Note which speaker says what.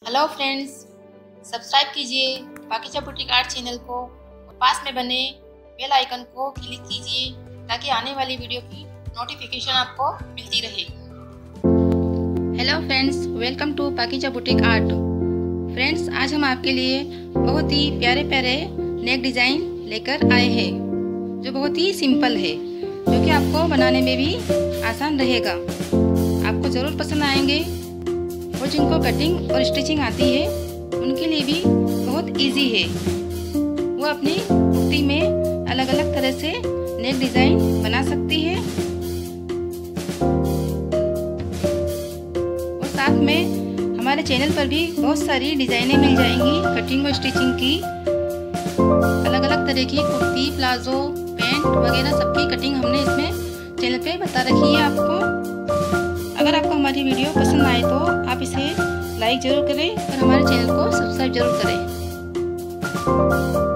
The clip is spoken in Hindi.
Speaker 1: हेलो फ्रेंड्स, सब्सक्राइब कीजिए पाकिजा बुटीक आर्ट चैनल को और पास में बने बेल आइकन को क्लिक कीजिए ताकि आने वाली वीडियो की नोटिफिकेशन आपको मिलती रहे। Hello friends, welcome to Pakiza boutique art. Friends, आज हम आपके लिए बहुत ही प्यारे प्यारे नेक डिज़ाइन लेकर आए हैं जो बहुत ही सिंपल है, जो कि आपको बनाने में भी आसान रहेगा। आपको ज़रूर पसंद आएंगे और जिनको कटिंग और स्टिचिंग आती है उनके लिए भी बहुत इजी है। वो अपनी कुर्ती में अलग अलग तरह से नेक डिज़ाइन बना सकती है और साथ में हमारे चैनल पर भी बहुत सारी डिज़ाइनें मिल जाएंगी कटिंग और स्टिचिंग की। अलग अलग तरह की कुर्ती, प्लाजो, पैंट वगैरह सबकी कटिंग हमने इसमें चैनल पे बता रखी है आपको। अगर आपको हमारी वीडियो पसंद आए तो आप इसे लाइक ज़रूर करें और हमारे चैनल को सब्सक्राइब ज़रूर करें।